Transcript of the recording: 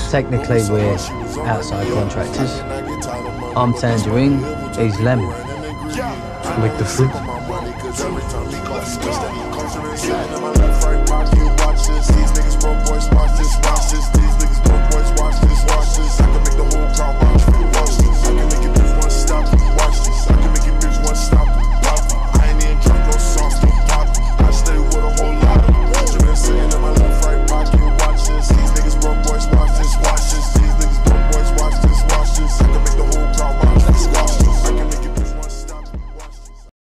Technically, we're outside contractors. I'm Tangerine, he's Lemon. Like the fruit.